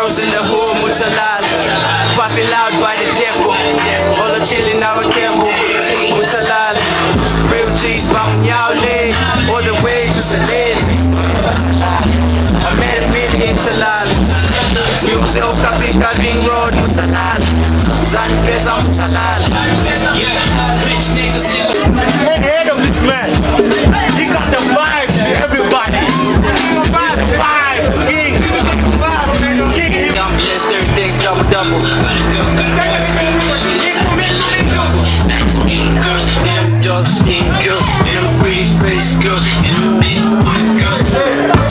girls in the hood, mucha lala. Puffing loud by the depot. All the chillin' out with Campbell, mucha lala. Real G's, bang y'all leg. All the way to Salem. I met a million talala. Music of Capital Ring Road, mucha lala. Zan Pesa, mucha lala. Rich niggas, Head of this man. He got the vibes to everybody. The vibes, king. I'm blessed, everything's double. Them dark skin girls, them pretty face girls, and them big boy girls.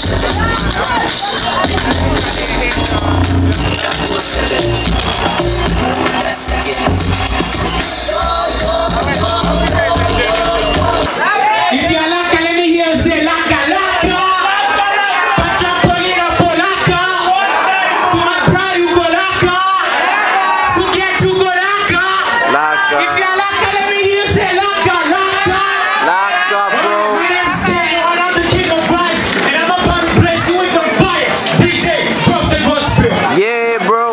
If you're laka, let me hear you say laka, laka. Pachapolina polaka. Kumapra you go laka. Kuket you go laka. If you're laka, let me hear you say laka, laka. Laka, bro. My name's Stan, and I'm the king of vibes, and I'm about to place you with the fire. DJ, drop the gospel. Yeah, bro.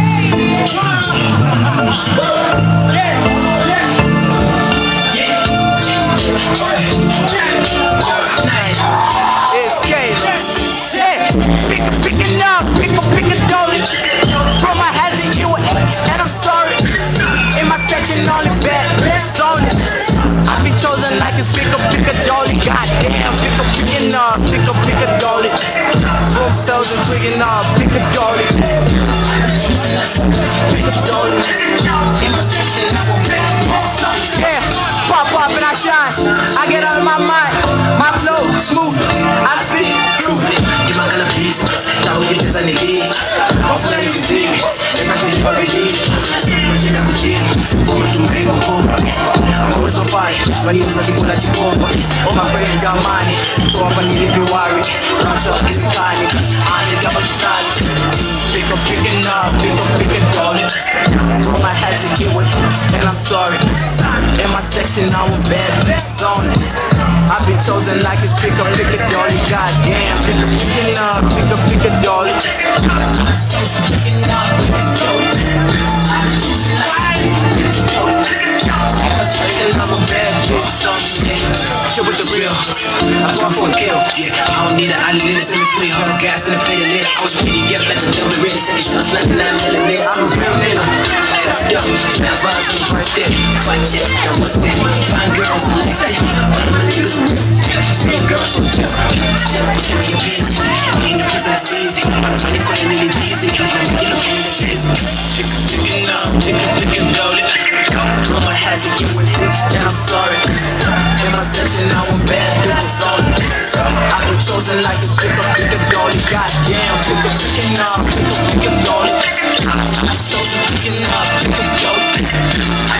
Picking up, picking dolly. Bro, my hands in you, and I'm sorry. In my section, only best on it. I've been chosen like it's pick a dolly. Goddamn, picking up, pick a dolly. Boom cells and picking up, pick a dolly. Pick a dolly. In my section, yeah, pop and I shine. I get out of my mind. My flow smooth. I see true. Give my color peace. Now we just on the gate. Off the niggas see me. They might be every day. I'm always on fire. When you looking for that you want. All my friends got money. So I'm gonna need to worry. I'm so it's the kind. I need to side. Picking up, pick a dolly. All my head to get with, and I'm sorry. In my section, I'm a bad bitch on it. I've been chosen like it's pick a dolly. Goddamn, picking up, pick a dolly. Picking up, pick a dolly. I'm a bad bitch on it. Shit with the real. I'm going for a kill. Yeah, I don't need an island in the cemetery. I'm gas in the faded lit. I was ready to get back to double ready. Take shots like 9 millimeter. I'm a real nigga. Yo, now vibes on right there. Fight checks, now what's that? Fine girls, I like that. All of my niggas, smear girls, so yeah. Step up with your business. Ain't the prison, that's easy. I'm funny, calling it easy. Get up in the prison. Picking up, picking dolly. On my hands and you with this, and I'm sorry. In my section, I want bad bitches on it. I've been chosen like a pick a dolly. Goddamn, picking up, pick a dolly. I'm chosen picking up, pick a dolly.